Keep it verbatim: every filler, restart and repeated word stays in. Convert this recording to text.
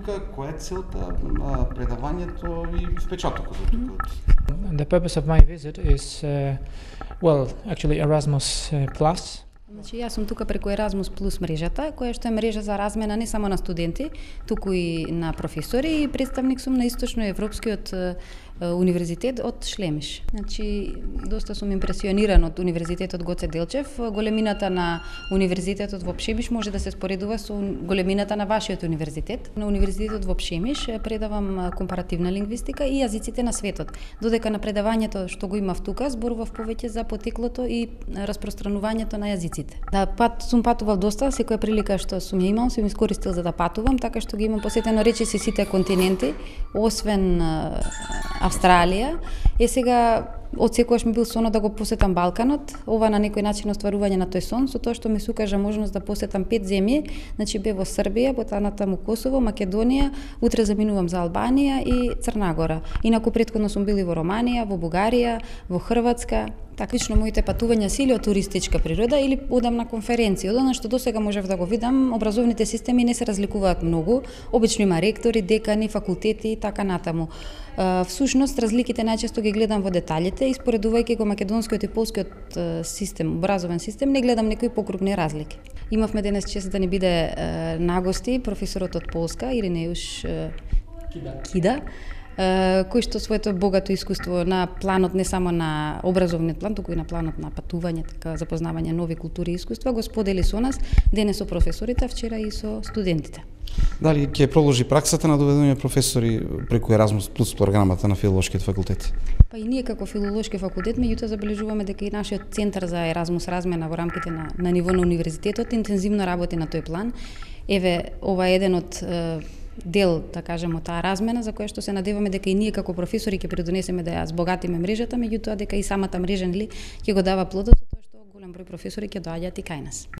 тука, која е целта, предавањето и впечатокот од тука? The purpose of my visit is, uh, well, actually Erasmus uh, Plus. Значи, јас сум тука преку Erasmus Plus мрежата, која што е мрежа за размена не само на студенти, туку и на професори, и представник сум на Источноевропскиот универзитет од Шлемиш. Значи, доста сум импресиониран од Универзитетот Гоце Делчев. Големината на Универзитетот во Пшемиш може да се споредува со големината на вашиот универзитет. На Универзитетот во Пшемиш предавам компаративна лингвистика и јазиците на светот. Додека на предавањето што го имав тука, зборував повеќе за потеклото и распространувањето на јазиците. Да, пат сум патувал доста, секоја прилика што сум ја имал, сум искористил за да патувам, така што ги имам посетено речиси сите континенти, освен Австралија. Е сега од секогаш ми бил сонот да го посетам Балканот, ова на некој начин остварување на тој сон, со тоа што ми се укажа можност да посетам пет земји, значи бе во Србија, потоа натаму Косово, Македонија, утре заминувам за Албанија и Црна Гора. Инаку претходно сум били во Романија, во Бугарија, во Хрватска. Така, лично моите патувања се или од туристичка природа или одам на конференции. Од она што досега можев да го видам, образовните системи не се разликуваат многу. Обично има ректори, декани, факултети и така натаму. Всушност, разликите најчесто ги гледам во деталите, испоредувајќи го македонскиот и полскиот систем, образовен систем, не гледам некои покрупни разлики. Имавме денес чест да ни биде нагости професорот од Полска, Иринеуш Кида. Кида, кој што своето богато искуство на планот не само на образовниот план, туку и на планот на патување, така запознавање нови култури и искуства, го сподели со нас, денес со професорите, вчера и со студентите. Дали ќе продолжи праксата на доведување професори преку Erasmus Plus програмата на филолошкиот факултет? Па и ние како филолошки факултет, меѓутоа забележуваме дека и нашиот центар за Erasmus размена во рамките на, на ниво на универзитетот интензивно работи на тој план. Еве, ова е еден од дел, да кажеме, таа размена за која што се надеваме дека и ние како професори ќе придонесеме да ја збогатиме мрежата, меѓутоа дека и самата мрежа нели ќе го дава плодот, тоа што голем број професори ќе доаѓаат и кај нас.